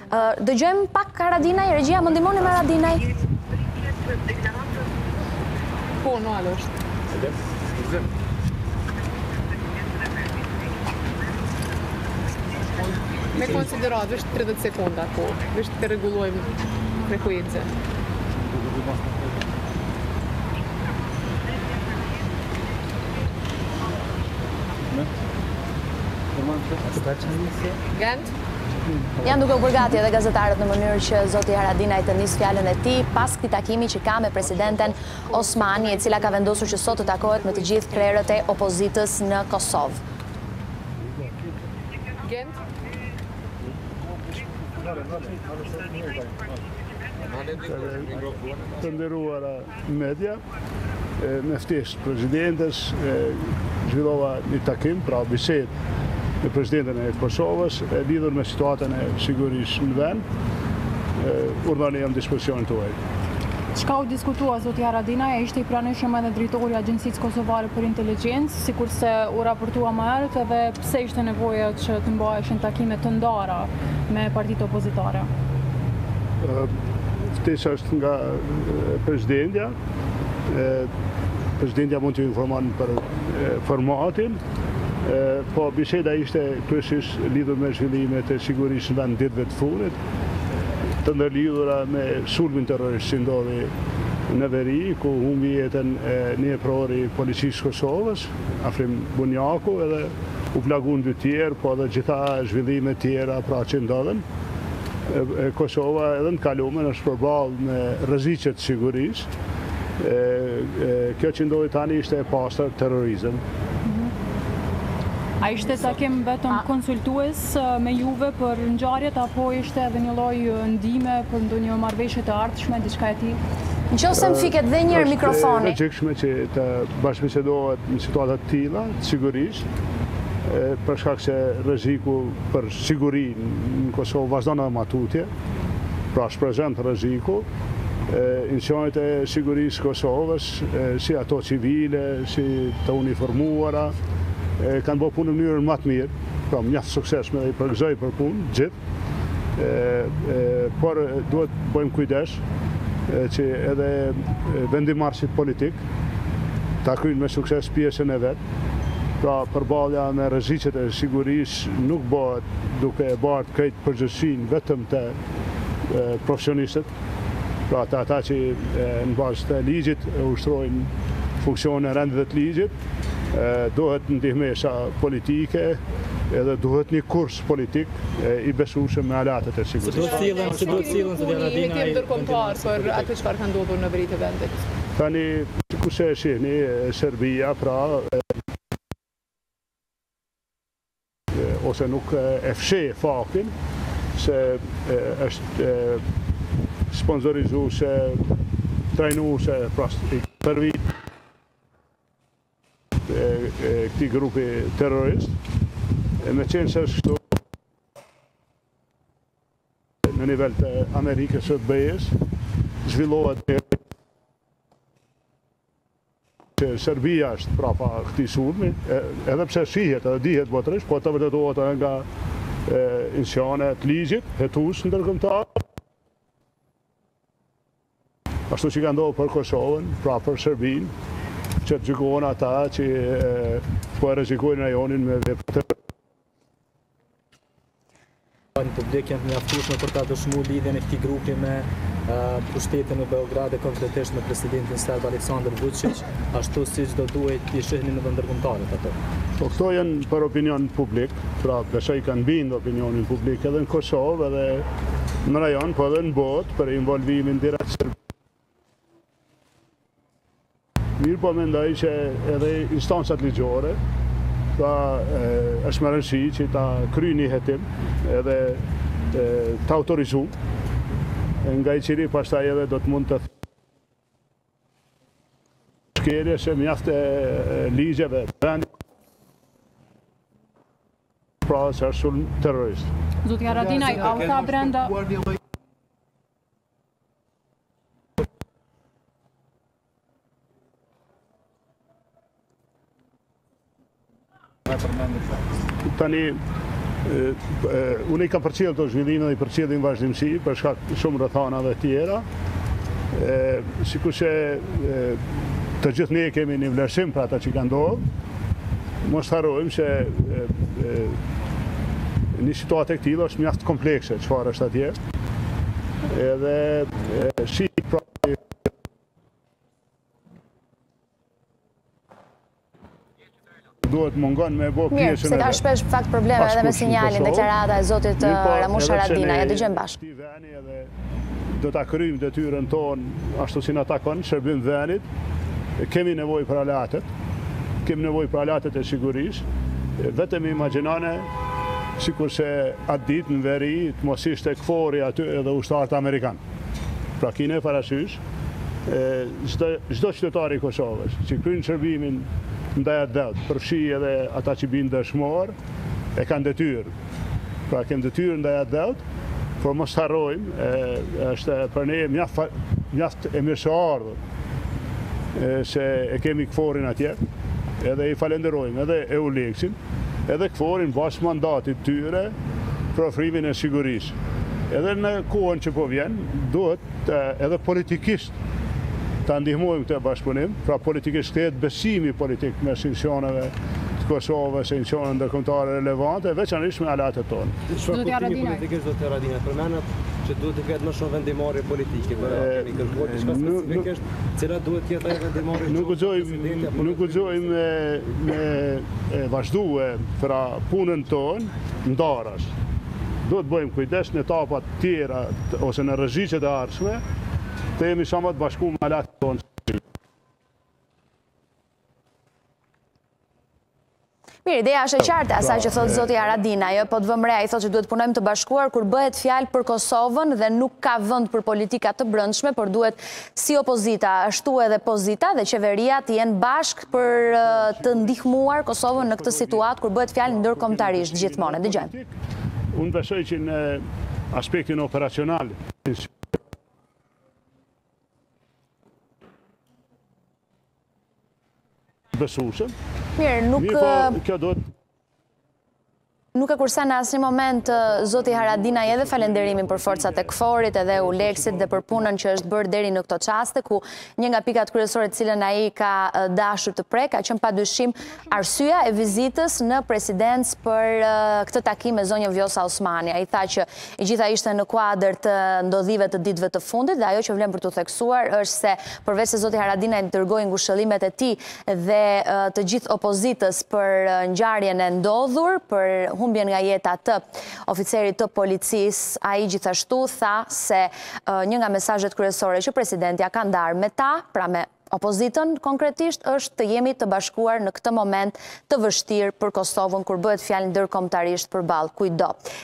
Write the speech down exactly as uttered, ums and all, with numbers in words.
Dëgjojmë pak Haradinaj, regjia më ndihmoni me Haradinaj. Po, no, alo është. Me konsiderat, vështë tridhjetë sekonda, po, vështë të regulojmë frekuencë. Gant? Janë duke u përgati edhe gazetarët në mënyrë që zoti Haradinaj të nisë fjalën e tij pas këtij takimi që ka me presidenten Osmani, e cila ka vendosur që sot të takohet me të gjithë krerët e opozitës në Kosovë. Gent? Të nderuara media, me ftesë presidentes, zhvillova një takim, pra bisedë me presidenten e Kosovës, lidhur me situatën e sigurisë në vend. Urdhëroni jam dispozicionit tuaj. Çka u diskutua zoti Haradinaj, ishte i pranishëm edhe drejtori i Agjencisë Kosovare për Inteligjencë, sikurse u raportua më herët, edhe pse ishte nevoja që të mbaheshin takime të ndara me partitë opozitare. Ftesa është nga presidentja. Presidentja mund të informon për formatin, po biseda ishte kryesisht lidhur me zhvillimet e sigurisë në vend ditëve të fundit, të ndërlidhura me sulmin terrorist që ndodhi në veri, ku humbi jetën një prori i policisë Kosovës, Afrim Bunjaku, edhe u plagun dy tjerë, po edhe gjitha zhvillime tjera pra që ndodhen. Kosova edhe në kalumen është përballë me rreziqe të sigurisë. Kjo që ndodhi tani ishte e pastër terrorizëm. A ishte takim vetëm konsultues me juve për ngjarjet, apo ishte edhe një lloj ndihme për ndonjë marrëveshje të ardhshme, diçka e tillë? Nëse më fiket dhe një herë mikrofoni. Është e logjikshme që të bashkëbisedohet në situata të tilla, sigurisht, për shkak se rreziku për sigurinë në Kosovë vazhdon edhe matutje, pra është prezant rreziku. Institucionet e sigurisë Kosovës, si ato civile, si të uniformuara, kanë bërë punë në mënyrën më të mirë, pra mjaft suksesshme dhe i përgëzoj për punë gjithë, por duhet bëjmë kujdes që edhe vendimarrësit politik ta kryejnë me sukses pjesën e vet. Pra përballja me rreziqet e sigurisë nuk bëhet duke e bërë krejt përgjegjësinë vetëm të profesionistët, pra ata ata që në bazë të ligjit ushtrojnë funksionin e rendit të ligjit. Duhet ndihmesa politike, edhe duhet një kurs politik i besueshëm me alatët e sigurisë. Si do të sillen, si do të sillen zoti Haradinaj? Një ndërkombëtar për atë çfarë ka ndodhur në veri të vendit. Tani, sikurse e shihni, Serbia pra ose nuk e fsheh faktin se është sponsorizuese, trajnuese pra për vit këtij grupi terrorist, me qenë se është kështu në nivel të Amerikës së B E-s, zhvillohet që Serbia është prapa këtij sulmi, edhe pse shihet edhe dihet botërisht, po të vërtetohet edhe nga institucione të ligjit, hetues ndërkombëtar. Ashtu që ka ndodhur për Kosovën, pra për Serbinë, që të gjykojnë ata që po e rrezikojnë rajonin me vepra. Në publik janë të mjaftueshme për ta dëshmuar lidhjen e këtij grupi me pushtetin në Beograd e konkretisht me presidentin serb Aleksandar Vučić, ashtu siç do duhet t'i shihnin edhe ndërkombëtarët ato. Po këto janë për opinion publik, pra besoj kanë bindë opinionin publik edhe në Kosovë, edhe në rajon, po edhe në botë për involvimin direkt serb. Mirë po mendoj që edhe instancat ligjore është më rëndësi që ta kryejnë një hetim edhe ta autorizojnë, nga i cili pastaj edhe do të mund të shkelje se mjaft e ligjeve pra se është sulm terrorist. Zoti Haradinaj, a u tha brenda Tani, Unë i kam përcjell të zhvillimin dhe i përcjellin vazhdimësi për shkak shumë rrethana dhe tjera. Sikur që të gjithë ne kemi një vlerësim për ata që ka ndodhur, mos harrojmë se një situatë e këtilla është mjaft komplekse çfarë është atje. Edhe si pra duhet mungon me bo pjesën Mirë, se ka shpesh fakt probleme edhe me sinjalin, deklarata e zotit Ramush Haradinaj, e dëgjojmë bashkë. Do ta kryjmë detyrën tonë ashtu si na takon, shërbim venit. Kemi nevojë për alatet, kemi nevojë për alatet e sigurisë. Vetëm imagjinone sikur se atë ditë në veri të mos ishte kfori aty edhe ushtarët amerikan. Pra kine parasysh, çdo qytetar i Kosovës që kryen shërbimin ndaj atë dhëut, përfshi edhe ata që binë dëshmor, e kanë detyrë. Pra kemë detyrë ndaj atë dhëut, por mos harrojmë, është për ne mjaft e mirëseardhur se e kemi kforin atje, edhe i falenderojmë, edhe e u leksin, edhe kforin bashkë mandatit tyre për ofrimin e sigurisë. Edhe në kohën që po vjen, duhet edhe politikisht ta ndihmojmë këtë bashkëpunim, pra politikisht të jetë besimi politik me institucioneve të Kosovës, institucione ndërkombëtare relevante, veçanërisht me alatet tonë. Çfarë kuptimi politikisht do të Haradinaj përmendet që duhet të ketë më shumë vendimmarrje politike, për kemi kërkuar diçka specifikisht, cila duhet të jetë ajo vendimmarrje? Nuk guxojmë, nuk guxojmë me vazhdue pra punën tonë ndarës. Duhet bëjmë kujdes në etapat tjera ose në rreziqet e ardhshme, të jemi sa më të bashkuar me alatet tonë. Mirë, ideja është e qartë, asaj që thotë zoti Haradinaj, po të vëmë re, ai thotë që duhet punojmë të bashkuar kur bëhet fjalë për Kosovën dhe nuk ka vend për politika të brendshme, por duhet si opozita, ashtu edhe pozita dhe qeveria të jenë bashkë për të ndihmuar Kosovën në këtë situatë kur bëhet fjalë ndërkombëtarisht gjithmonë. Dëgjojmë. Unë besoj që në aspektin operacional besuesëm. Mirë, nuk kjo do Nuk e kursen në asnjë moment zoti Haradinaj edhe falenderimin për forcat e kforit edhe u leksit dhe për punën që është bërë deri në këto çaste, ku një nga pikat kryesore të cilën ai ka dashur të prek ka qenë padyshim arsyeja e vizitës në presidencë për këtë takim me zonjën Vjosa Osmani. Ai tha që i gjitha ishte në kuadër të ndodhive të ditëve të fundit dhe ajo që vlen për të theksuar është se përveç se zoti Haradinaj dërgoi ngushëllimet e tij dhe të gjithë opozitës për ngjarjen e ndodhur, për humbjen nga jeta të oficerit të policisë, ai gjithashtu tha se një nga mesazhet kryesore që presidenti ja ka ndarë me ta, pra me opozitën konkretisht, është të jemi të bashkuar në këtë moment të vështirë për Kosovën kur bëhet fjalë ndërkombëtarisht përballë kujdo.